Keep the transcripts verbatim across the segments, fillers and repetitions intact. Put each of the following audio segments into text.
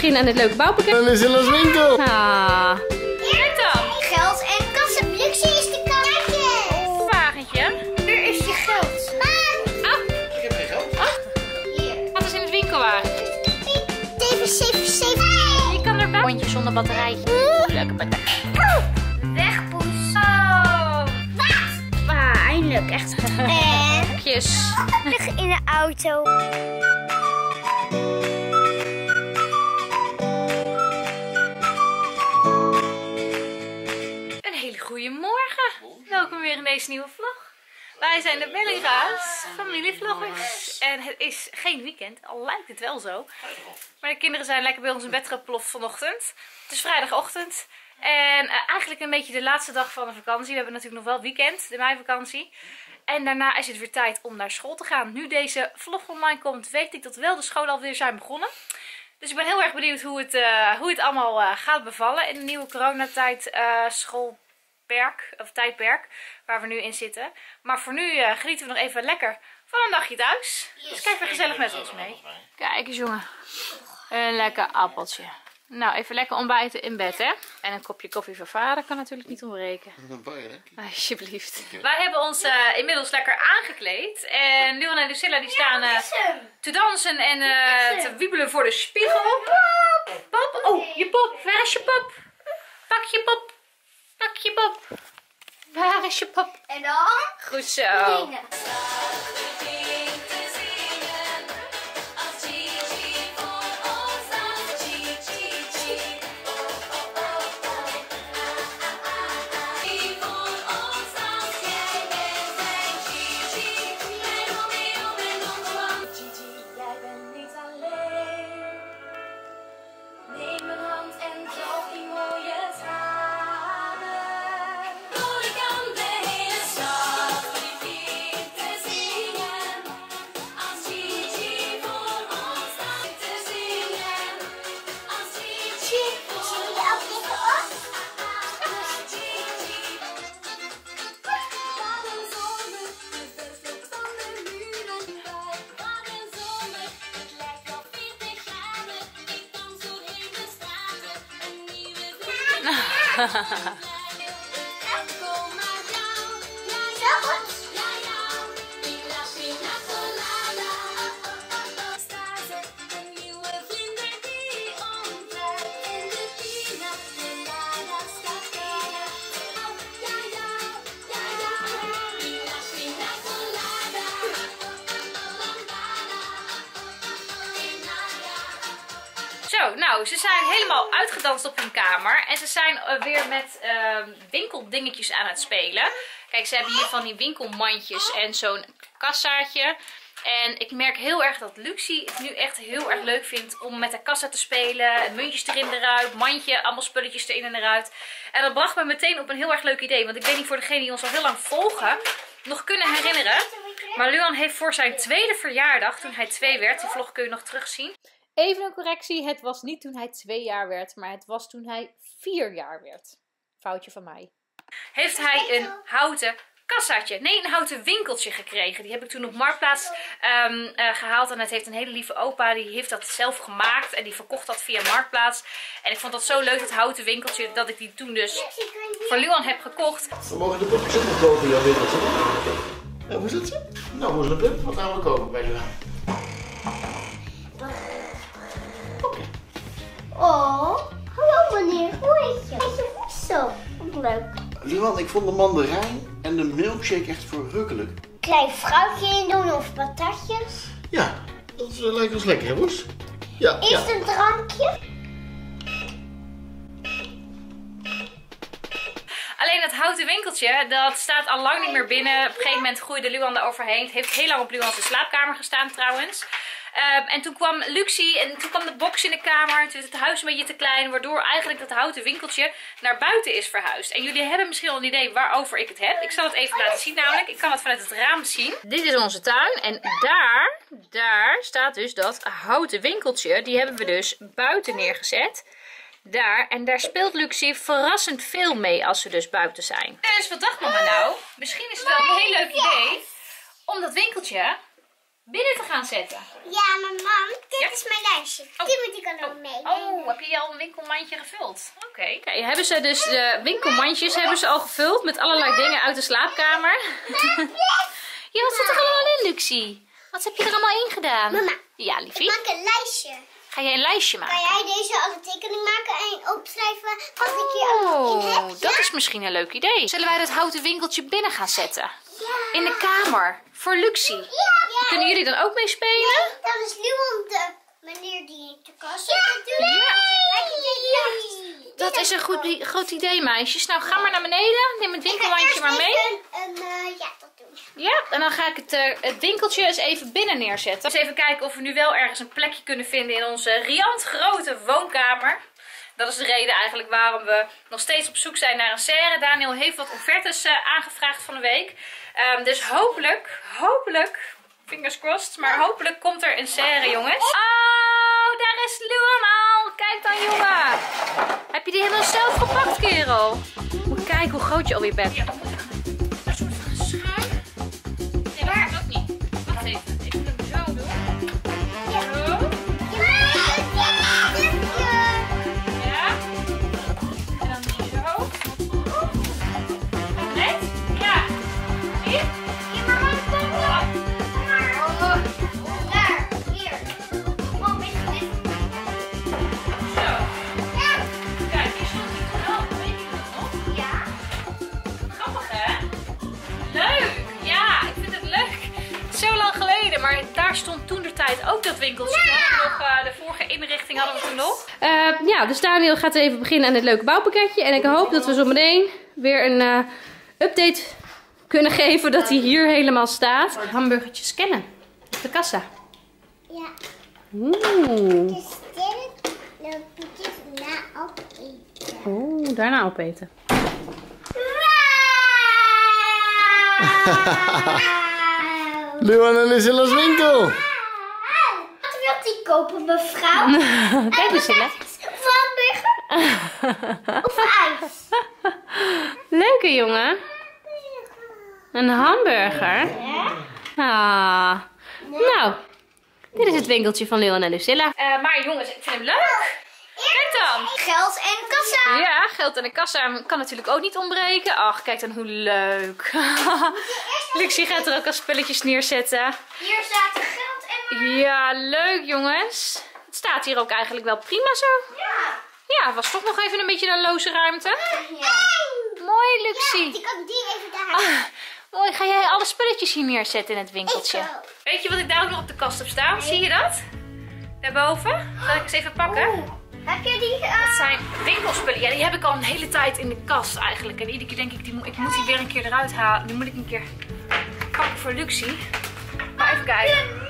beginnen aan dit leuke bouwpakket. Dan is in ons winkel. Ah. Kijk dan. Geld en kassa. Luxie is de kaartje. Een wagentje. Hier is je geld. Ah. Ik heb geen geld. Ah. Hier. Wat is in het winkelwagentje? zeven zeven zeven. Je kan erbij. Rondje zonder batterijtje. Leuke batterij. Weg, poes. Oh. Wat? Ah, eindelijk. Echt. En Pakjes. liggen in de auto. Een hele goede morgen. Welkom weer in deze nieuwe vlog. Wij zijn de Bellinga's, familievloggers. En het is geen weekend, al lijkt het wel zo. Maar de kinderen zijn lekker bij ons in bed geploft vanochtend. Het is vrijdagochtend. En uh, eigenlijk een beetje de laatste dag van de vakantie. We hebben natuurlijk nog wel weekend, de meivakantie. En daarna is het weer tijd om naar school te gaan. Nu deze vlog online komt, weet ik dat wel de scholen alweer zijn begonnen. Dus ik ben heel erg benieuwd hoe het, uh, hoe het allemaal uh, gaat bevallen in de nieuwe coronatijd uh, schoolperk, of tijdperk, waar we nu in zitten. Maar voor nu uh, genieten we nog even lekker van een dagje thuis. Dus kijk weer gezellig met ons mee. Kijk eens jongen, een lekker appeltje. Nou, even lekker ontbijten in bed, hè. En een kopje koffie van vader kan natuurlijk niet ontbreken. Alsjeblieft. Wij hebben ons uh, inmiddels lekker aangekleed. En Leon en Lucilla die staan uh, te dansen en uh, te wiebelen voor de spiegel. Pop! Oh, je pop. Waar is je pop? Pak je pop. Pak je pop. Waar is je pop? En dan? Goed zo. Dingen. Zo, nou, ze zijn helemaal uitgedanst op hun kamer. En ze zijn uh, weer met uh, winkeldingetjes aan het spelen. Kijk, ze hebben hier van die winkelmandjes en zo'n kassaatje. En ik merk heel erg dat Luxie het nu echt heel erg leuk vindt om met de kassa te spelen. Muntjes erin eruit, mandje, allemaal spulletjes erin en eruit. En dat bracht me meteen op een heel erg leuk idee. Want ik weet niet voor degenen die ons al heel lang volgen, nog kunnen herinneren. Maar Luan heeft voor zijn tweede verjaardag, toen hij twee werd, die vlog kun je nog terugzien. Even een correctie, het was niet toen hij twee jaar werd, maar het was toen hij vier jaar werd. Foutje van mij. Heeft hij een houten kassaatje, nee een houten winkeltje gekregen. Die heb ik toen op Marktplaats um, uh, gehaald en het heeft een hele lieve opa, die heeft dat zelf gemaakt en die verkocht dat via Marktplaats. En ik vond dat zo leuk, dat houten winkeltje, dat ik die toen dus voor Luan heb gekocht. We mogen de popjes ook nog kopen in jouw winkeltje. En hoe zit ze? Nou, hoe is het? Wat gaan we kopen bij Luan? Oh, hallo meneer, hoe heet je? Heet je voedsel? Wat leuk. Luan, ik vond de mandarijn en de milkshake echt verrukkelijk. Klein fruitje in doen of patatjes. Ja, dat uh, lijkt ons lekker, hè, Woes? Ja, Is ja. het een drankje? Alleen dat houten winkeltje, dat staat al lang niet meer binnen. Op een gegeven moment groeide Luan er overheen. Het heeft heel lang op Luan's slaapkamer gestaan trouwens. Uh, en toen kwam Luxie en toen kwam de box in de kamer. Toen werd het huis een beetje te klein. Waardoor eigenlijk dat houten winkeltje naar buiten is verhuisd. En jullie hebben misschien al een idee waarover ik het heb. Ik zal het even laten zien namelijk. Ik kan het vanuit het raam zien. Dit is onze tuin. En daar, daar staat dus dat houten winkeltje. Die hebben we dus buiten neergezet. Daar. En daar speelt Luxie verrassend veel mee als ze dus buiten zijn. Dus wat dacht mama nou? Misschien is het wel een heel leuk idee om dat winkeltje binnen te gaan zetten. Ja, maar mam, dit Ja? is mijn lijstje. Oh. Die moet ik dan ook meenemen. Oh, heb je al een winkelmandje gevuld? Oké. Okay. Kijk, hebben ze dus de winkelmandjes hebben ze al gevuld met allerlei dingen uit de slaapkamer. Ja, wat zit er allemaal in, Luxie? Wat heb je er allemaal in gedaan? Mama, Ja, ik liefie. maak een lijstje. Ga jij een lijstje maken? Kan jij deze alle tekening maken en opschrijven wat ik hier allemaal in heb? Oh, dat is misschien een leuk idee. Zullen wij dat houten winkeltje binnen gaan zetten? Ja. In de kamer. Voor Luxie. Ja. Kunnen jullie dan ook mee spelen? Dan is Leon de meneer die in de kast zit. Ja. Dat is een goed, i- goed idee, meisjes. Nou, ga maar naar beneden. Neem het winkelmandje maar mee. En, en, uh, ja, dat doen we. Ja, en dan ga ik het, uh, het winkeltje eens even binnen neerzetten. Dus even kijken of we nu wel ergens een plekje kunnen vinden in onze riant grote woonkamer. Dat is de reden eigenlijk waarom we nog steeds op zoek zijn naar een serre. Daniel heeft wat offertes uh, aangevraagd van de week. Um, dus hopelijk, hopelijk, fingers crossed, maar hopelijk komt er een serre, jongens. Oh, daar is Luan al. Kijk dan, jongen. Heb je die helemaal zelf gepakt, kerel? Moet kijken hoe groot je alweer bent. Ja, dat moet een soort van schuim. Nee, dat gaat ook niet. Wacht even. Ik moet hem zo doen. Zo. Ja. En dan zo. Net? Ja. Zie je? Ja, maar wat komt er? Oh. Daar, hier. Kom, weet je dit? Zo. Ja. Kijk, hier stond hij toen al. Weet je dat nog? Ja. Grappig, hè? Leuk! Ja, ik vind het leuk. Zo lang geleden, maar daar stond toen de tijd ook dat winkeltje. We hadden nog, uh, de vorige inrichting hadden we toen nog. Uh, ja, dus Daniel gaat even beginnen aan dit leuke bouwpakketje. En ik hoop dat we zo meteen weer een uh, update kunnen geven dat hij hier helemaal staat. Hamburgertjes scannen op de kassa. Ja. Oeh. Dus dit loop ik na opeten. Oeh, daarna opeten. Luan en Lucilla's winkel. Wat wilt u kopen, mevrouw? Kijk eens, Lucilla. Of hamburger? Of ijs? Leuke jongen. Een hamburger. Ah. Nou, dit is het winkeltje van Leon en Lucilla. Uh, maar jongens, ik vind hem leuk. Kijk dan. Geld en kassa. Ja, geld en de kassa kan natuurlijk ook niet ontbreken. Ach, kijk dan hoe leuk. Luxie gaat er ook al spulletjes neerzetten. Hier staat er geld en... Ja, leuk jongens. Het staat hier ook eigenlijk wel prima zo. Ja. Ja, het was toch nog even een beetje een loze ruimte. Ja. Mooi, Luxie. Ja, die kan die even daar. Ah, mooi, ga jij alle spulletjes hier neerzetten in het winkeltje? Ik ook. Weet je wat ik daar ook nog op de kast heb staan? Zie je dat? Daarboven. Zal ik eens even pakken? Oeh. Heb je die... Uh... Dat zijn winkelspullen. Ja, die heb ik al een hele tijd in de kast eigenlijk. En iedere keer denk ik, die mo ik moet die weer een keer eruit halen. Die moet ik een keer pakken voor Luxie. Maar even kijken.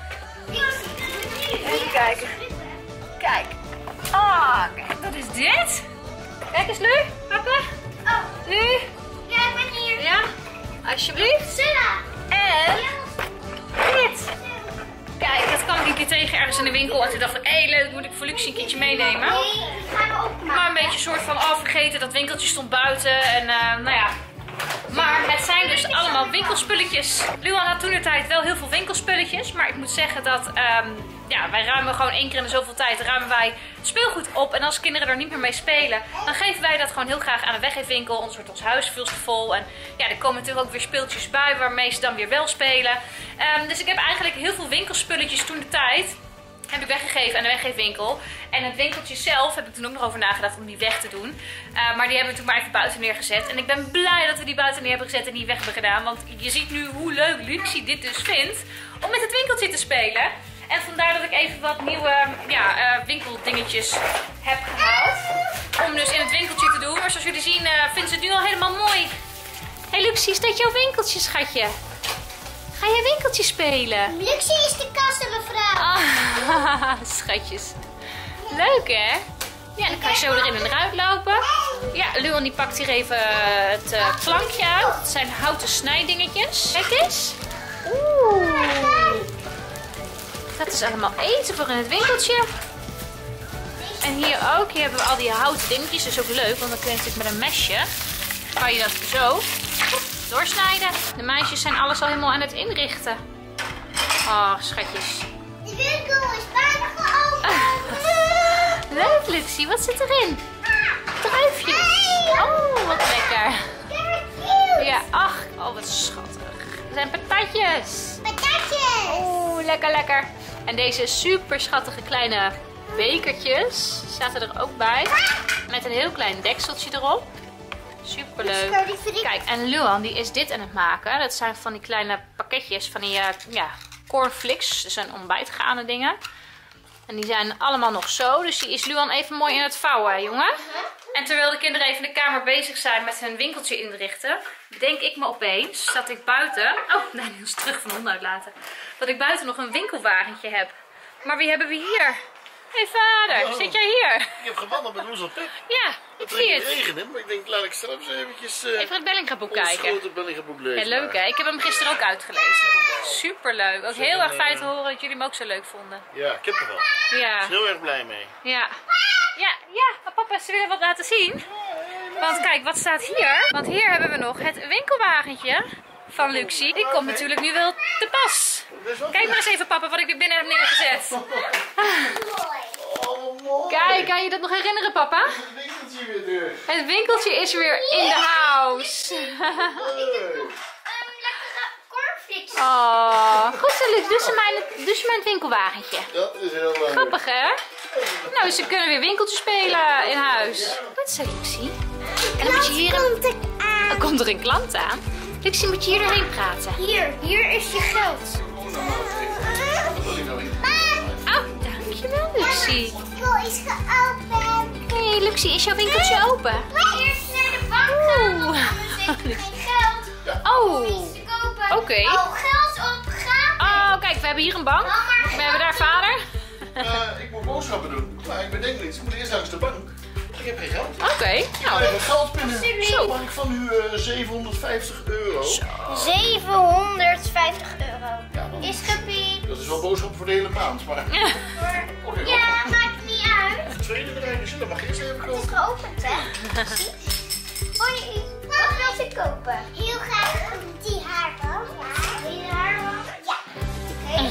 Even kijken. Kijk. Ah, kijk, dat is dit. Kijk eens, Lu. Pakken. Oh, Nu. ja, ik ben hier. Ja, alsjeblieft. Silla. En dit. Kijk, dat kwam ik een keer tegen ergens in de winkel. En toen dacht ik, hé, leuk, moet ik voor Luxie een keertje meenemen. Nee, die gaan we opmaken. Maar een beetje een soort van afvergeten. Dat winkeltje stond buiten. En uh, nou ja. Maar het zijn dus allemaal winkelspulletjes. Luan had toentertijd wel heel veel winkelspulletjes. Maar ik moet zeggen dat um, ja, wij ruimen gewoon één keer in de zoveel tijd ruimen wij speelgoed op. En als kinderen er niet meer mee spelen, dan geven wij dat gewoon heel graag aan een weggeefwinkel. Anders wordt ons huis veel te vol. En ja, er komen natuurlijk ook weer speeltjes bij waarmee ze dan weer wel spelen. Um, dus ik heb eigenlijk heel veel winkelspulletjes toentertijd heb ik weggegeven aan de weggeefwinkel. En het winkeltje zelf heb ik toen ook nog over nagedacht om die weg te doen. Uh, maar die hebben we toen maar even buiten neergezet. En ik ben blij dat we die buiten neer hebben gezet en die weg hebben gedaan. Want je ziet nu hoe leuk Luxie dit dus vindt om met het winkeltje te spelen. En vandaar dat ik even wat nieuwe ja, uh, winkeldingetjes heb gehaald. Om dus in het winkeltje te doen. Maar zoals jullie zien uh, vindt ze het nu al helemaal mooi. Hé hey Luxie, is dat jouw winkeltje, schatje? Ga jij winkeltje spelen? Luxie is de kassa, mevrouw. Ah, schatjes. Leuk hè? Ja, dan kan je zo erin en eruit lopen. Ja, Luan die pakt hier even het uh, plankje uit. Het zijn houten snijdingetjes. Kijk eens. Oeh. Dat is allemaal eten voor in het winkeltje. En hier ook. Hier hebben we al die houten dingetjes. Dat is ook leuk, want dan kun je natuurlijk met een mesje. Kan je dat zo doorsnijden. De meisjes zijn alles al helemaal aan het inrichten. Oh, schatjes. De winkel is bijna geopend. Leuk, Luxie. Wat zit erin? Druifjes. Oh, wat lekker. Ja, ach. Oh, wat schattig. Er zijn patatjes. Patatjes. Oeh, lekker, lekker. En deze super schattige kleine bekertjes zaten er ook bij. Met een heel klein dekseltje erop. Superleuk. Kijk, en Luan die is dit aan het maken. Dat zijn van die kleine pakketjes van die uh, ja, cornflakes. Dat zijn ontbijtgrane dingen. En die zijn allemaal nog zo. Dus die is Luan even mooi in het vouwen, jongen. En terwijl de kinderen even in de kamer bezig zijn met hun winkeltje inrichten, denk ik me opeens dat ik buiten... Oh, Daniel is terug van de hond uitlaten. Dat ik buiten nog een winkelwagentje heb. Maar wie hebben we hier? Hé hey, vader, oh. Zit jij hier? Ik heb gewandeld met Loes en Pep. Ja, ik zie het. Het regende, maar ik denk, laat ik straks eventjes... Uh, even het Bellinga-boek ons kijken. grote Bellinga-boek lezen. Ja, leuk hè? Ik heb hem gisteren ook uitgelezen. Superleuk. Ook heel erg fijn te horen dat jullie hem ook zo leuk vonden. Ja, ik heb er wel. Ja. Ik ben heel erg blij mee. Ja. Ja, ja, maar papa, ze willen wat laten zien. Want kijk, wat staat hier? Want hier hebben we nog het winkelwagentje van Luxie. Die komt natuurlijk nu wel te pas. Kijk maar eens even, papa, wat ik er binnen heb neergezet. Oh, mooi. Kijk, kan je dat nog herinneren, papa? Het winkeltje weer terug. Het winkeltje is weer in de house. Oh, goed zo, Lux. Doe ze maar in het, het winkelwagentje. Dat is heel leuk. Grappig, hè? Nou, ze kunnen weer winkeltjes spelen in huis. Wat is dat, Luxie? En dan moet je hier een... Dan komt er een klant aan. Luxie, moet je hier doorheen praten. Hier, hier is je geld. Oh, dankjewel, Luxie. De winkel is geopend. Hé, hey, Luxie, is jouw winkeltje open? Eerst naar de bank gaan, want anders heeft geen geld. Oh, Iets te kopen. oké. Oh, geld opgaan. Oh, kijk, we hebben hier een bank. We hebben daar vader. Uh, ik moet boodschappen doen, maar ik bedenk niets. Ik moet eerst langs de bank. Ik heb geen geld. Oké, okay, Ik nou. heb geld binnen. Zo. Mag ik van u uh, zevenhonderdvijftig euro? zevenhonderdvijftig euro. Ja, dan- Is gepiept. Dat is wel boodschap voor de hele maand, maar... Ja. Oké, Ja, maakt niet uit. de tweede bedrijf, dus dat mag je eerst even Het is kopen. geopend, hè? Hoi, wat wil je kopen? Heel graag die haarband. Ja. Wil je de haarband? Ja. Oké.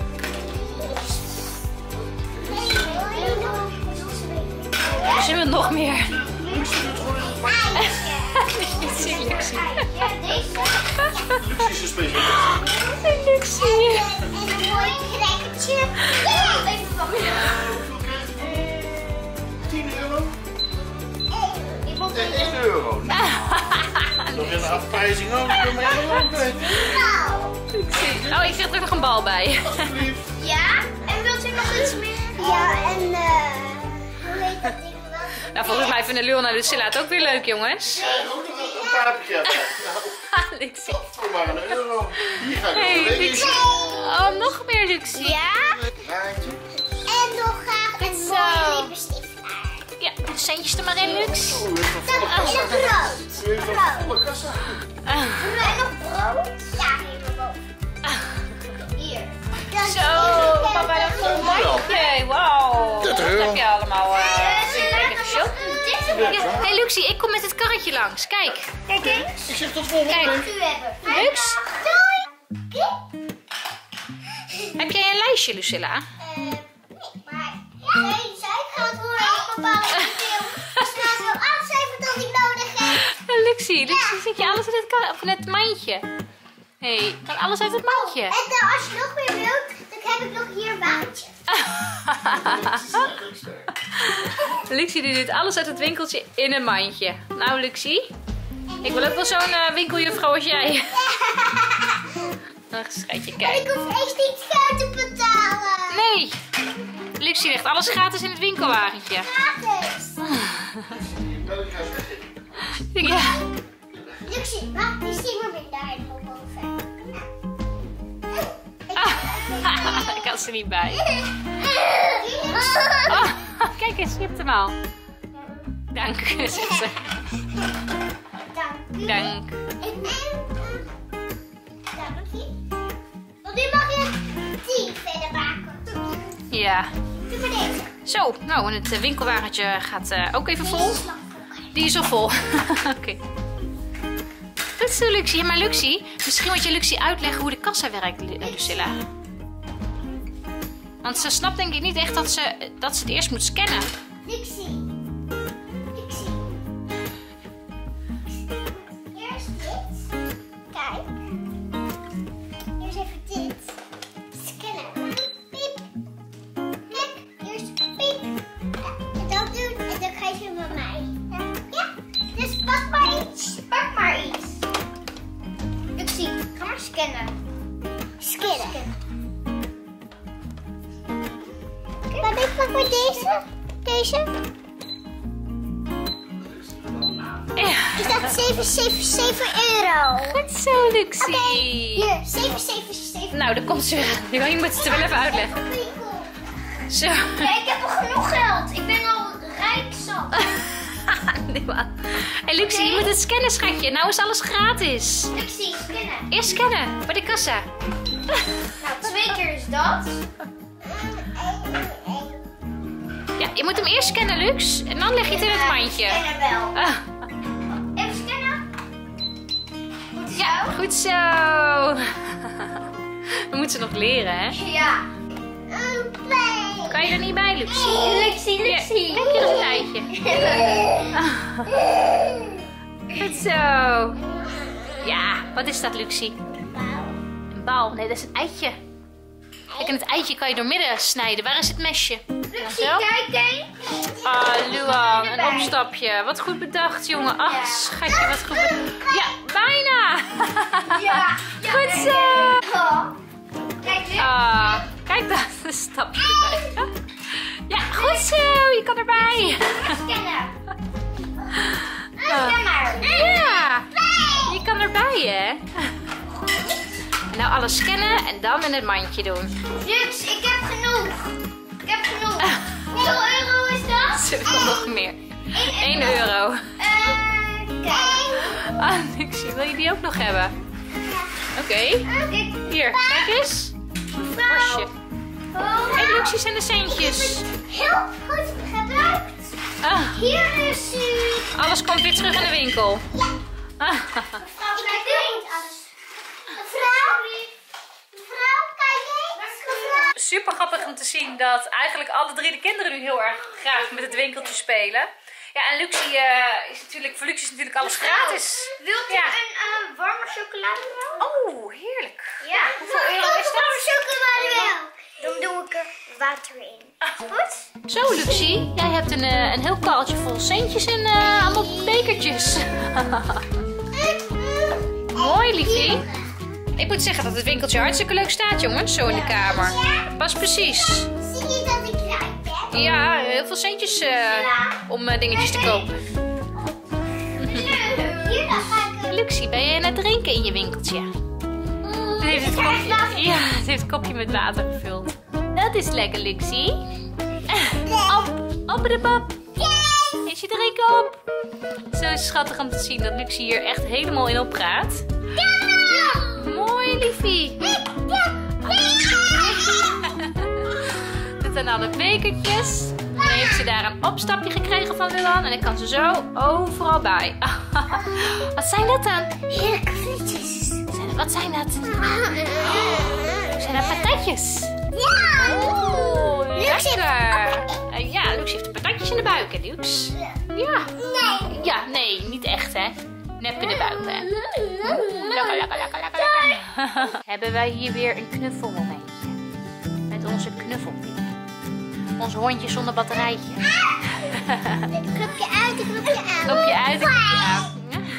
Er zijn er nog meer. Luxie doet gewoon een Niet zien, Luxie. Ja, deze. Luxie is een specialist. Luxie. En een mooi crackertje. Even wachten. Hoeveel krijgt u? tien euro? Ik moet En één euro. Nou, nog in de afprijzing ook. Ik ben maar één euro kwijt. Nou. Oh, ik krijg er nog een bal bij. Alsjeblieft. Ja, en wilt u nog iets meer? Ja, en eh... hoe heet dat ding wel? Nou, volgens mij vinden Luan en Lucilla het ook weer leuk, jongens. Ja, ook nog een paapje. Ja, Luxie. voor maar een euro. Hier ga ik Hey, nog een Luxie. weekje. Oh, nog meer, Luxie. Ja, Haartje. en nog graag een Zo. mooie lippenstift. Ja, doe de centjes er maar in, Lux. Oh, u heeft een volle En kassa. een brood. U heeft een Brood. volle kassa. En nog brood? Ja, helemaal boven. Hier. Dat is Zo, heel papa, dat lekker. vol mandje. Wauw. dertig Wat euro. heb je allemaal uh, Eh, lekker geshopt? Dit is Ja. Hey, Luxie, ik kom met het karretje langs. Kijk. Kijk eens. Ik zeg tot volgende Kijk. week. U hebben. Lux? Doei. Heb jij een lijstje, Lucilla? Eh, nee, maar nee, zij gaat horen op bepaalde film. Ze gaat wel afschrijven dat ik nodig heb. Hey, Luxie, Luxie, zit je alles in het, kar- of in het mandje? Hé, hey, kan alles uit het mandje? En dan als je nog meer wilt, dan heb ik nog hier een wagentje. Luxie die doet alles uit het winkeltje in een mandje. Nou, Luxie, ik wil ook wel zo'n uh, winkeljuffrouw als jij. Ach, schatje, En kijk. ik hoef echt niet geld te betalen. Nee, Luxie legt alles gratis in het winkelwagentje. Gratis. Ja. Luxie, wacht, die zien we weer daar helemaal boven. Ik kan ze niet bij. Oh, kijk eens, je hebt hem al. Dank, zegt ze. Dank u. Dank. En, dank je. Want nu mag je tien verder maken. Ja. Doe maar deze. Zo, nou, en het eh, winkelwagentje gaat eh, ook even vol. Deze is nog vol. Die is al vol. Oké. Goed zo, Luxie. Ja, maar Luxie, misschien moet je Luxie uitleggen hoe de kassa werkt, Lu- eh, Lucilla. Want ze snapt denk ik niet echt dat ze, dat ze het eerst moet scannen. Luxie. Luxie. Hier is dit. Kijk. Hier is even dit. Scannen. Piep. Kijk, hier is piep. Ja, en dat doen en dan krijg je bij mij. Ja, dus pak maar iets. Pak maar iets. Luxie, ga maar scannen. Scannen. Wat ik pak maar deze? Deze? Ja. Is dat zeven zeven zeven euro? Goed zo, Luxie. Oké, hier, zeven zeven zeven. Nou, daar komt ze weer. Je moet het er wel even uitleggen. Zo. Ja, ik heb al genoeg geld. Ik ben al rijk zat. Nee, man. Hey Luxie, je moet het scannen, schatje. Nou is alles gratis. Luxie, scannen. Eerst scannen, bij de kassa. Nou, twee keer is dat. Ja, je moet hem eerst scannen, Lux. En dan leg je het in het mandje. Scannen wel. Ah, Even scannen. Goed zo. ja, goed zo. We moeten ze nog leren, hè? Ja. Een Kan je er niet bij, Luxie? Luxie, Ja, Luxie. Kijk hier eens een eitje. Goed zo. Ja, wat is dat, Luxie? Een bal. Nee, dat is een eitje. Kijk, en het eitje kan je doormidden snijden. Waar is het mesje? Luxie, Zo. kijk eens. Ah, Luan, een opstapje. Wat goed bedacht, jongen. Ach, schatje, wat goed bedacht. Ja, bijna. Ja. Goed zo. Kijk eens. Ah, kijk dat, een stapje erbij. Ja, goed zo. Je kan erbij. Scannen. Scan maar. Ja, je kan erbij, hè? Nou, alles scannen en dan in het mandje doen. Lux, ik heb genoeg. Ik heb genoeg. Hoeveel euro is dat? Zo, er komt nog meer. één euro. Eh, kijk. Ah, Luxie, wil je die ook nog hebben? Oké. Kijk, Hier, kijk eens. Borstje. oh, Hé, Luxie, zijn de centjes. heel goed gebruikt. Ah, Hier is u. alles komt weer terug in de winkel. Ja. Ah, Mevrouw, kijk eens. Alles. Mevrouw. Mevrouw, kijk eens. Mevrouw. super grappig om te zien dat eigenlijk alle drie de kinderen nu heel erg graag met het winkeltje spelen. Ja, en Luxie uh, is natuurlijk, voor Luxie is natuurlijk alles gratis. Wilt u Ja. een uh, warme chocolademelk? Oh, heerlijk. Ja. Hoeveel euro is dat? Warme chocolademelk. Dan doe ik er water in. Goed? Zo, Luxie, jij hebt een, uh, een heel karretje vol centjes en uh, allemaal bekertjes. Mooi, liefie. Ik moet zeggen dat het winkeltje hartstikke leuk staat, jongens, zo in de kamer. Pas precies. Zie je dat ik rijk ben? Ja, heel veel centjes uh, om uh, dingetjes te kopen. Hier, dan ga ik een... Luxie, ben jij aan het drinken in je winkeltje? Het heeft het kopje, ja, het heeft het kopje met water gevuld. Dat is lekker, Luxie. Op, op de pap. Is je drinken op? Zo schattig om te zien dat Luxie hier echt helemaal in opgaat. Mooi, liefie. Doet dan alle bekertjes. Dan heeft ze daar een opstapje gekregen van Luan. En dan kan ze zo overal bij. Wat zijn dat dan? Heerlijke frietjes. Zijn- Wat zijn dat? Zijn dat patatjes? Ja. Oh, Lux heeft- lekker. Uh, ja, Lux heeft de patatjes in de buik, hè, Lux? Ja. Nee. Ja, nee, niet echt, hè. Nep in de buik, hè. Lekker, lekker, lekker, lekker, lekker. Hebben wij hier weer een knuffelmomentje. Met onze knuffelpie. Ons hondje zonder batterijtje. Knopje uit, een knopje aan. Knopje uit en knopje aan.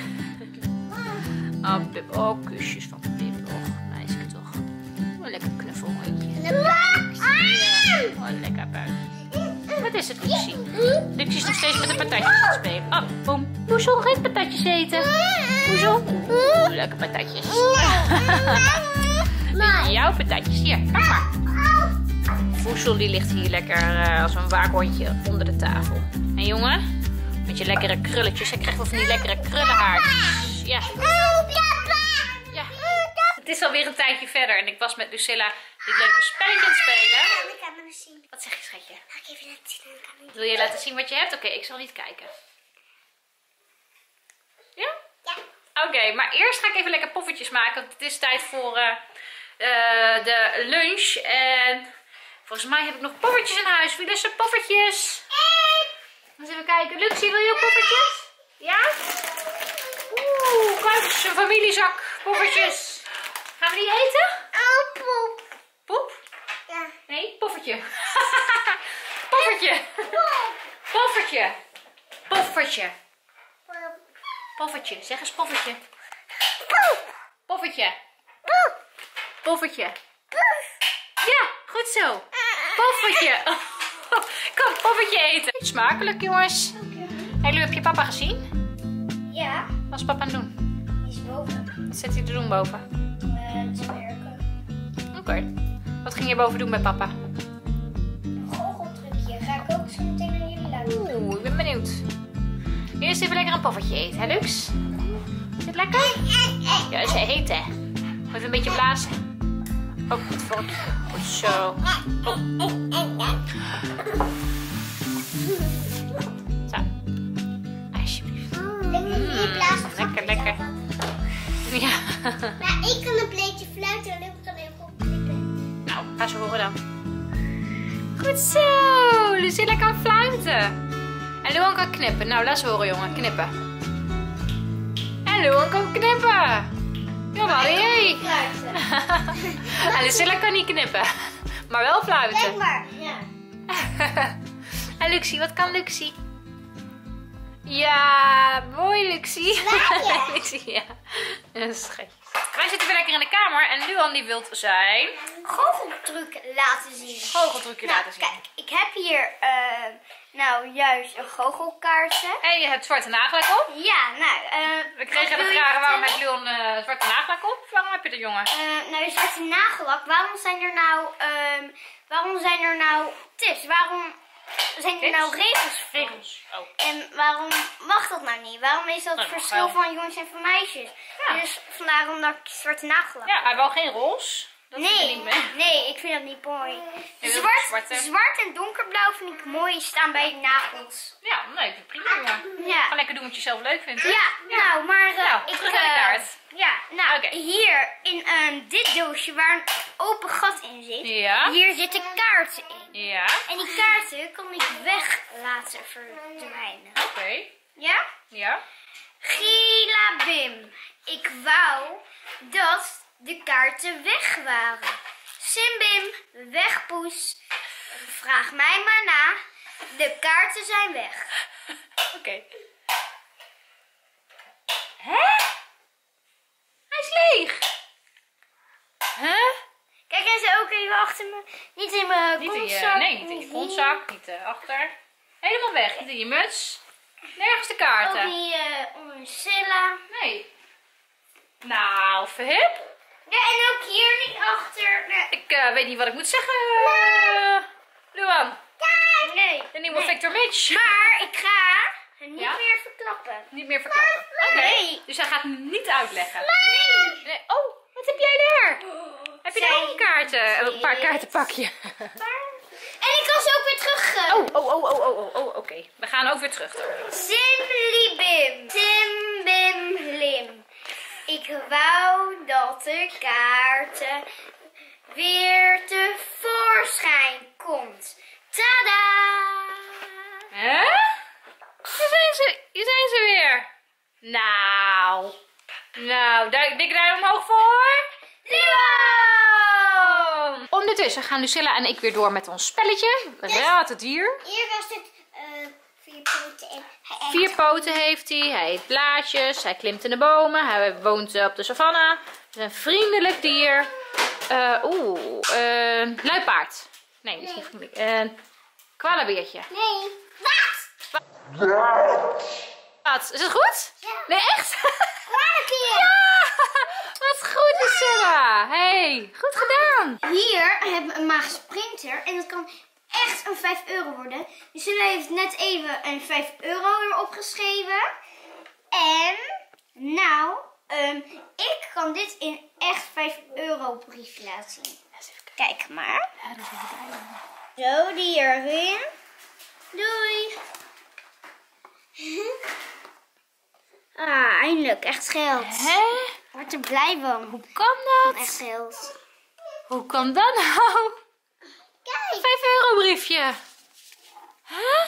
Oh, Pip. Oh, kusjes van Pip. Och, meisje toch. Oh, lekker knuffelhondje. De box. Oh, lekker buik. Wat is het, Luxie? Luxie is nog steeds met de patatjes aan het spelen. Oh, boem. Poezel, geen patatjes eten. Poezel. Oeh, lekker patatjes. Jouw patatjes. Hier, pak maar. Poezel die ligt hier lekker uh, als een waakhondje onder de tafel. En jongen, met je lekkere krulletjes. Hij krijgt wel van die lekkere krullenhaartjes. Ja. Ja. Het is alweer een tijdje verder en ik was met Lucilla dit leuke spelletje aan het spelen. Wat zeg je, schatje? Wil je laten zien wat je hebt? Oké, okay, ik zal niet kijken. Ja? Ja. Oké, okay, maar eerst ga ik even lekker poffertjes maken. Want het is tijd voor uh, uh, de lunch. En Volgens mij heb ik nog poffertjes in huis. Wie lust er poffertjes? Eens even kijken. Luxie, wil je ook poffertjes? Ja? Oeh, kijk eens, een familiezak poffertjes. Gaan we die eten? Oh, poep. Poep? Ja. Nee, poffertje. Poffertje. Poep. Poffertje. Poffertje. Poep. Poffertje. Zeg eens poffertje. Poep. Poffertje. Poep. Poffertje. Poep. Ja, goed zo. Poffertje. Kom, poffertje eten. Smakelijk, jongens. Hé, Lu, heb je papa gezien? Ja, Wat is papa aan het doen? die is boven. Wat zit hij te doen boven? Uh, te werken. Oké. Okay. Wat ging je boven doen met papa? Een goocheltrucje. Ga ik ook zo meteen aan jullie laten zien. Oeh, ik ben benieuwd. Eerst even lekker een poffertje eten, hè, Lux? Is het lekker? Ja, is heet, hè? Even een beetje blazen. Oh, het vork. Goed zo. Oh. Zo. Alsjeblieft. Lekker hier blazen. Lekker, lekker. Ja. Nou, ik kan een beetje fluiten en ik kan even opknippen. Nou, ga ze horen dan. Goed zo. Lucilla kan fluiten. En Luan kan knippen. Nou, laat ze horen, jongen. Knippen. En Luan kan knippen. Jawel, jee. Fluiten. En Lucilla kan niet knippen. Maar wel fluiten. Kijk maar. Ja. En Luxie, wat kan Luxie? Ja, mooi Luxie. Zwaaien. Luxie, ja. Dat is schatjes. Wij zitten weer lekker in de kamer en Luan die wil zijn Goocheltruc laten zien. goocheltrucje Nou, laten zien. kijk, ik heb hier uh, nou juist een goochelkaartje. En je hebt zwarte nagellak op. Ja, nou. Uh, We kregen de vragen waarom heeft Luan uh, zwarte nagellak op. Waarom heb je dat, jongen? Uh, nou, zwarte nagellak. Waarom zijn er nou, um, waarom zijn er nou tips? Waarom zijn er Tips? nou regels voor? Regels. Oh. En waarom mag dat nou niet? Waarom is dat Nou, het dat verschil mag wel. van jongens en van meisjes? Ja. Dus vandaar omdat ik zwarte nagellak. Ja, hij wou geen roze. Dat vind je Nee, niet mee. nee, ik vind dat niet mooi. wil Zwart, zwarte. zwart en donkerblauw vind ik mooi staan bij de nagels. Ja, nee, ik vind het prima, jongen. Ja. Ga lekker doen wat je zelf leuk vindt. hè? Ja, nou, maar uh, Nou, ik... terug naar de uh, kaart. Ja, nou, Oké. hier in uh, dit doosje waar een open gat in zit, Ja. hier zitten kaarten in. Ja. En die kaarten kan ik weg laten verdwijnen. Oké. Ja? Ja. Gilabim. Ik wou dat de kaarten weg waren. Simbim, weg poes. Vraag mij maar na. De kaarten zijn weg. Oké. Okay. Hè? Hij is leeg. Hè? Kijk eens ook even achter me. Niet in mijn Niet in je, kontzak. nee, niet in je kontzak, niet uh, achter. Helemaal weg. Niet in je muts. Nergens de kaarten. Ook niet uh, onder een silla. Nee. Nou, verhip. Ja, en ook hier niet achter. Nee. Ik uh, weet niet wat ik moet zeggen. Uh, Luan. Kijk! Nee. De nieuwe nee. Victor Mitch. Maar ik ga het niet Ja? meer verklappen. Niet meer verklappen. Oké. Nee. Dus hij gaat niet uitleggen. Nee. Nee. Oh, wat heb jij daar? Heb je daar Zij- ook een kaarten? Een paar kaarten pak je. En ik kan ze ook weer terug. uh, Oh, oh, oh, oh, oh, oh, oh oké. Okay. We gaan ook weer terug dan. Simlibim. Simbim lim. Ik wou dat de kaarten weer tevoorschijn komt. Tada! Hè? Hier zijn ze, hier zijn ze weer. Nou. Nou, duik, dikke duim omhoog voor. Leon! Ondertussen gaan Lucilla en ik weer door met ons spelletje. Raad het dier. Hier was het uh, vier poten en hij eet. Vier poten heeft hij. Hij eet blaadjes. Hij klimt in de bomen. Hij woont uh, op de savanne. Het is een vriendelijk dier. Uh, Oeh, uh, luipaard. Nee, dat is niet vriendelijk. Uh, koalabeertje. Nee. Wat? Wat? Is het goed? Ja. Nee, echt? Kwaadkeer. Ja! Wat goed, Lucilla. Hey, goed gedaan. Hier hebben we een Maagse printer en dat kan echt een vijf euro worden. Dus Lucilla heeft net even een vijf euro erop geschreven. En nou, um, ik kan dit in echt vijf euro briefje laten zien. Kijk maar. Zo, die erin. Doei. Ah, eindelijk. Echt geld. Hè? Ik word er blij van. Hoe kan dat? Echt geld. Hoe kan dat nou? Kijk. briefje. Huh?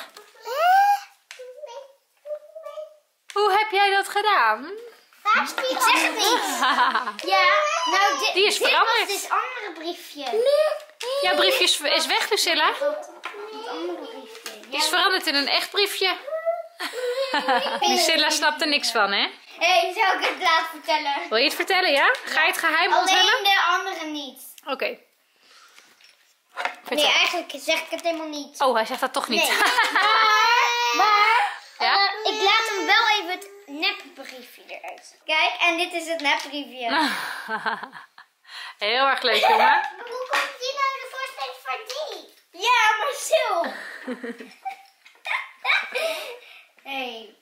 Hoe heb jij dat gedaan? Waar staat? Ik zeg het niet. Ja, nou dit, Die is dit veranderd. was dus een andere briefje. Jouw briefje is, is weg, Lucilla. Het andere briefje. Die is veranderd in een echt briefje. Lucilla snapt er niks van, hè? Hé, hey, zou ik het laten vertellen? Wil je het vertellen, ja? Ga je het geheim Alleen onthullen? de andere niet. Oké. Okay. Nee, eigenlijk zeg ik het helemaal niet. Oh, hij zegt dat toch niet. Nee. maar maar Ja? uh, ik laat hem wel even het nepbriefje eruit. Kijk, en dit is het nepbriefje. Heel erg leuk, jongen. Hoe komt die nou de voorstelling van die? Ja, maar zo. Hey.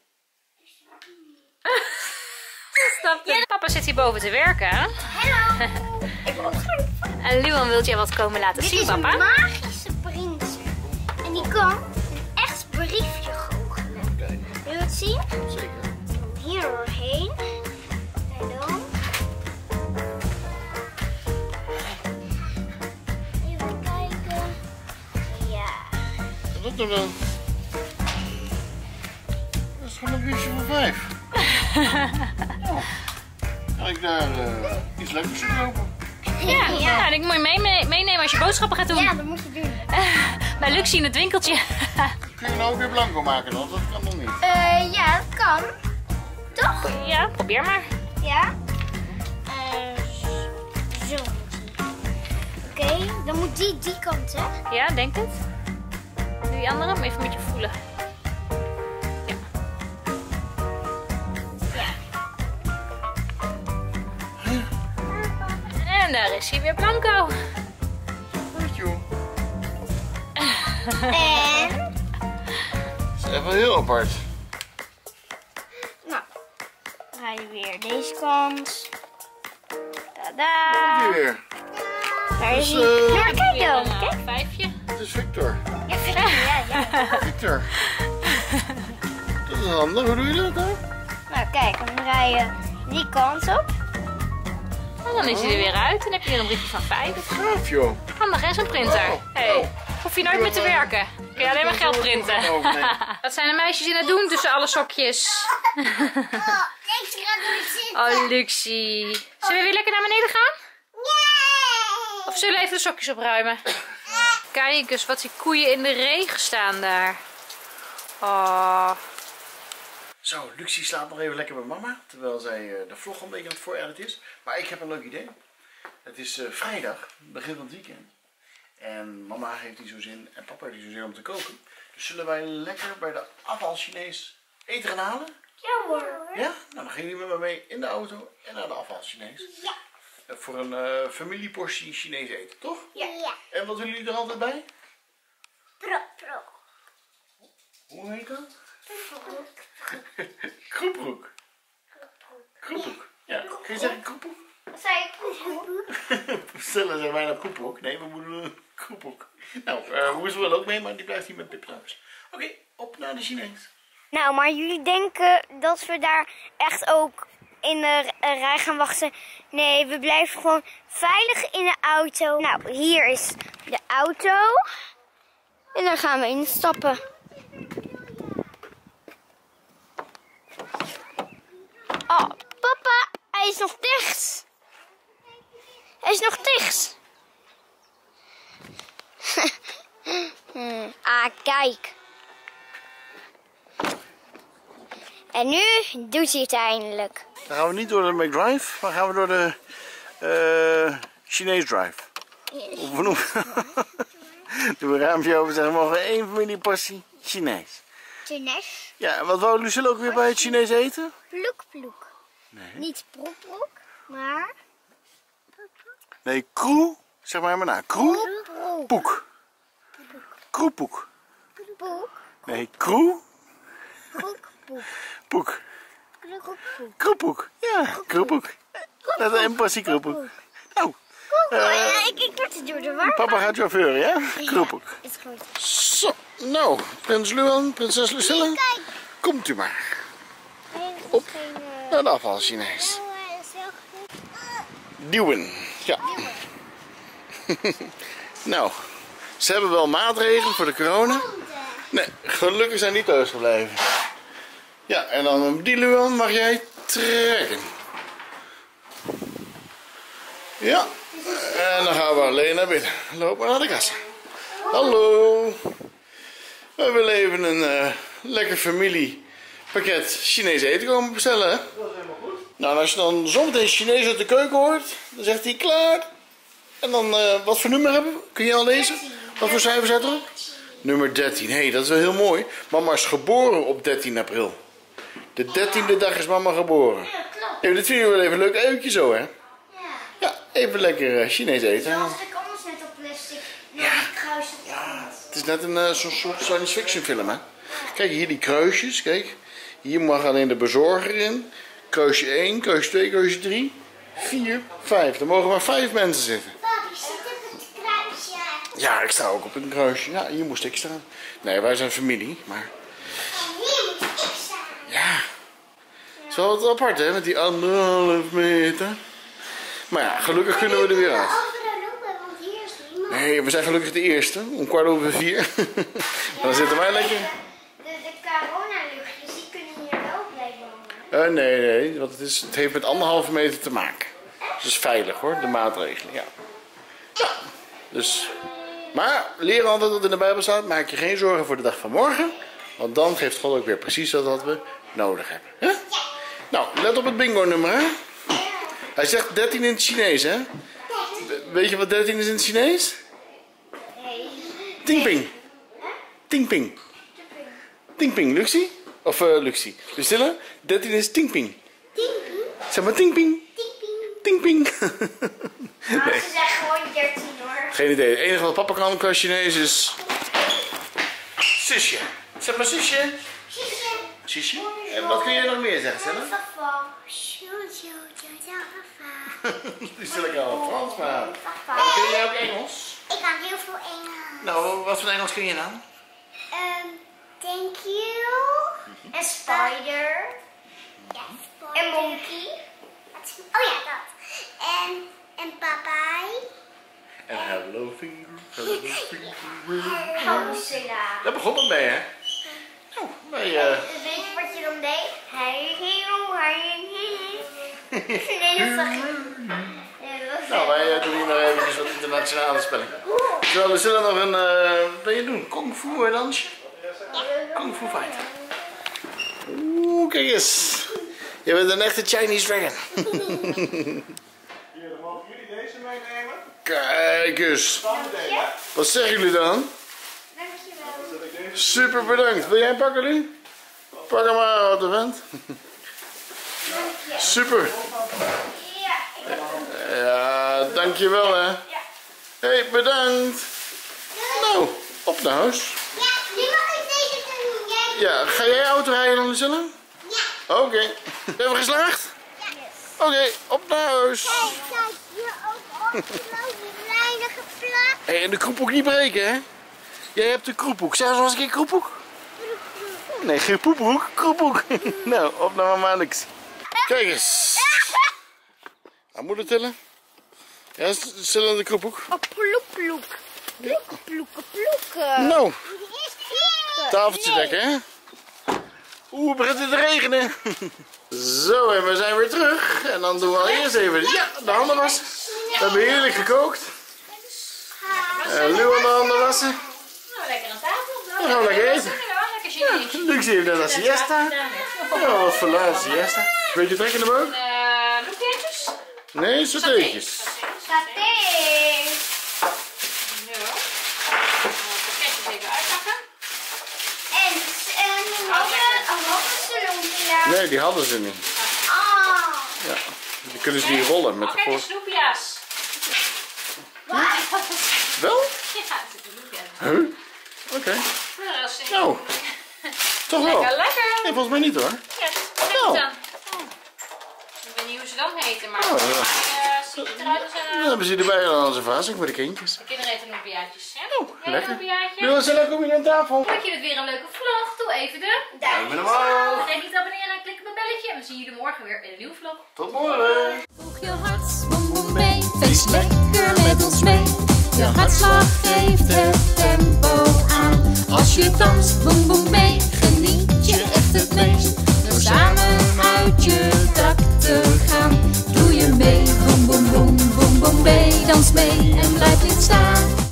Snap je? Papa zit hier boven te werken. Hallo. Ik ben opgeruimd. En Luan wil je wat komen laten Dit zien, is papa. een magische prins. En die kan een echt briefje goochelen. Wil je het zien? Zeker. Hier doorheen. En dan. Even kijken. Ja. Wat dan dan? Dat is gewoon een briefje van vijf. Oh. Kan ik daar uh, iets lekkers in kopen? Ja, ja. En ik moet je mee, mee- meenemen als je boodschappen gaat doen. Ja, dat moet je doen. Bij Luxie in het winkeltje. Kun je nou ook weer blanco maken dan? Dat kan nog niet. Eh, ja, dat kan. Toch? Ja, probeer maar. Ja. Eh, zo. Oké, dan moet die die kant, hè? Ja, denk het. Doe die andere, maar even met je voelen. Ja. En daar is hij weer blanco. Goed joh. En? Dat is even heel apart. Nou, dan ga je weer deze kant. Komt Tada! hij weer. Daar is Dus, hij. eh, Nou, kijk Weer dan. een Kijk. uh, vijfje. Het is Victor. Ja, Victor, ja, ja. Victor. Dat is handig. Hoe doe je dat dan? Nou, kijk, dan draai je die kant op. En dan is hij er weer uit. En dan heb je weer een briefje van vijf. Gaaf joh. Handig, hè, zo'n printer. Oh, Hey, oh. hoef je nooit meer te werken. Kun je alleen maar geld printen. Oh, nee. Wat zijn de meisjes in het doen tussen alle sokjes? Oh, deze gaat nooit zitten. Oh, Luxie. Zullen we weer lekker naar beneden gaan? Nee! Of zullen we even de sokjes opruimen? Kijk eens wat die koeien in de regen staan daar. Oh. Zo, Luxie slaapt nog even lekker bij mama. Terwijl zij uh, de vlog een beetje aan het voorediten is. Maar ik heb een leuk idee. Het is uh, vrijdag, begin van het weekend. En mama heeft niet zo zin en papa heeft niet zo zin om te koken. Dus zullen wij lekker bij de afval Chinees eten gaan halen? Ja hoor. Ja? Nou, dan gaan jullie met me mee in de auto en naar de afval Chinees. Ja. Uh, voor een uh, familieportie Chinees eten, toch? Ja. Ja. En wat willen jullie er altijd bij? Pro, pro. Hoe heet dat? Kroephoek. Kroephoek. Ja, kun je zeggen kroephoek? Wat zei ik? Stella zijn bijna kroephoek. Nee, we moeten een kroephoek. Nou, uh, Roes wil ook mee, maar die blijft hier met Pip thuis. Oké, okay, op naar de Chinees. Nou, maar jullie denken dat we daar echt ook in de rij gaan wachten. Nee, we blijven gewoon veilig in de auto. Nou, hier is de auto. En daar gaan we in stappen. Oh, papa, hij is nog dicht. Hij is nog dicht. Ah, kijk. En nu doet hij het eindelijk. Dan gaan we niet door de McDrive, maar gaan we door de uh, Chinees Drive. Of we noemen. Doen we een raampje open, zeggen we mogen één familieportie Chinees. Chinees? Ja, en wat wou Lucille ook weer bij het Chinees eten? Ploek, ploek. Nee. Niet broek, broek, maar... Nee, kroe. Zeg maar maar na. Kroe. Broek. Poek. Kroepoek. Poek. Nee, kroe. Broek, poek. Poek. Broek, poek. Kroepoek. Ja, kroepoek. Dat is een portie kroepoek. Nou, Uh, ik, ik word het door de war. papa gaat chauffeur, ja? Kroepoek. Is goed. Zo, nou, prins Luan, prinses Lucille, Kijk. komt u maar. Nee, Op. geen, uh, Naar de afval Chinees. nou, uh, is heel goed. Duwen. Ja. Nou, Ze hebben wel maatregelen voor de corona. Nee, gelukkig zijn die thuis gebleven. Ja, en dan op die Luan mag jij trekken. Ja, en dan gaan we alleen naar binnen. Lopen naar de kassa. Hallo. We willen even een uh, lekker familiepakket Chinees eten komen bestellen. Hè? Dat is helemaal goed. Nou, en als je dan zometeen Chinees uit de keuken hoort, dan zegt hij klaar. En dan, uh, wat voor nummer hebben we? Kun je al lezen? Wat voor cijfers staat erop? Nummer dertien. Hé, hey, dat is wel heel mooi. Mama is geboren op dertien april. De dertiende dag is mama geboren. Ja, klopt. Hey, dit vind je wel even een leuk uitje zo, hè? Ja. Ja, even lekker uh, Chinees eten. Zoals ik anders net op plastic. Ja. Kruis op Ja, het is net een uh, zo'n soort science fiction film, hè? Kijk, hier die kruisjes, kijk. Hier mag alleen de bezorger in. Kruisje één, kruisje twee, kruisje drie, vier, vijf. Er mogen maar vijf mensen zitten. Pap, je zit op het kruisje. Ja, ik sta ook op een kruisje. Ja, hier moest ik staan. Nee, wij zijn familie, maar... En hier moet ik staan. Ja. Het is wel wat apart, hè, met die anderhalf meter. Maar ja, gelukkig kunnen we er weer uit. Overal lopen, want hier is niemand. Nee, we zijn gelukkig de eerste, om kwart over vier. Dan zitten wij lekker... De, de coronaluchtjes, die kunnen hier wel blijven hangen. Uh, nee, nee, want het, is, het heeft met anderhalve meter te maken. Dus dat is veilig hoor, de maatregelen, ja. Ja, dus... Maar, leer altijd wat in de Bijbel staat, maak je geen zorgen voor de dag van morgen. Want dan geeft God ook weer precies dat wat we nodig hebben. Hè? Nou, let op het bingo nummer, hè. Hij zegt dertien in het Chinees, hè. Weet je wat dertien is in het Chinees? Nee. Tingping. Tingping. Tingping, Luxie? Of uh, Luxie. Lucille, dertien is tingping. Tingping? Zeg maar tingping. Tingping. Tingping. Nou, Nee, ze zeggen gewoon dertien hoor. geen idee. Het enige wat papa kan qua Chinees is... Zusje. Zeg maar zusje. Zusje. Zusje. En wat kun je nog meer zeggen, Stella? Papa. Zo, zo, zo, zo, papa. Lucille kan wel Frans, maar... Papa. Kun je ook Engels? Ik kan heel veel Engels. Nou, wat voor Engels kun je dan? Um, thank you. En spider. Ja, spider. En monkey. Oh ja, dat. En, en papai. En hello finger, hello finger. Hallo Silla. Daar begon het mee, hè? Nou, wij... Uh... Weet je wat je dan deed? Hij heel, hij heel. Nee, dat zag ik. Nee, dat was Nou, wij uh, doen hier nog eventjes wat internationale spelling. Zullen we zullen nog een... Uh, wat wil je doen? Kung fu dansje? Kung fu fight. Oeh, kijk eens. Je bent een echte Chinese dragon. Hier, dan mogen jullie deze meenemen. Kijk eens. Wat zeggen jullie dan? Dankjewel. Super bedankt. Wil jij hem pakken nu? Pak hem maar, wat de vent. Super. Ja, ik Ja, dankjewel hè. Hé, hey, bedankt. Nou, op naar huis. Ja, nu mag ik deze doen. Jij? Ja, ga jij auto rijden dan, Lucille? Ja. Oké. Okay. Hebben we geslaagd? Ja. Oké, okay, op naar huis. Kijk, kijk, hier ook opgelopen lijnen geplakt. Hé, hey, en de kroephoek niet breken, hè? Jij hebt de kroephoek. Zeg eens eens een keer kroephoek. Nee, geen poephoek, kroephoek. Nou, op naar mama Alex. Kijk eens. Aan moeder tillen. Ja, zullen de kroephoek. Oh, ploek, ploek. Ploeken, ploeken, ploeken. Nou, Hier. tafeltje dekken, hè? Oeh, het begint te regenen. Zo, en we zijn weer terug. En dan doen we al eerst even ja, de handen wassen. We hebben heerlijk gekookt. Uh, Leeuw aan de handen wassen. Nou, lekker aan tafel. Dan gaan we lekker eten. Lekker Chinees. Luxe heeft net een siesta. Ja, wat voor laat siesta. Beetje trek in de boog? Eh, Loekjes? Nee, satéetjes. Saté. Ja. Pakketjes even uitpakken. En, en hadden, hadden ze lumpia. Nee, die hadden ze niet. Ah. Ja, die kunnen ze niet rollen met de Oké, de voor. snoepja's. Wel? Ja, het zit een loepje. Huh? Oké. Okay. Nou, toch wel. Lekker, lekker. Nee, volgens mij niet hoor. Ja, dat is Nou. dan. Ik weet niet hoe ze dan heten, maar Oh, volgens ja. mij uh, ziet het eruit als een... Dan hebben ze erbij aan onze vaas, ik voor de kindjes. De kinderen eten loempiaatjes. Ja? Oh, Wil je lekker. een loempiaatje? Doe eens lekker op je aan tafel. Vond je het weer een leuke vlog? Doe even de Duimpje omhoog. Vergeet niet te abonneren en klik op het belletje. En we zien jullie morgen weer in een nieuwe vlog. Tot morgen. Voeg je hart, bom bom mee, feest lekker met ons mee. Je hartslag geeft het Als je danst, boem boem mee, geniet je echt het meest. Door samen uit je dak te gaan, doe je mee, boem boem boem boem boem mee, dans mee.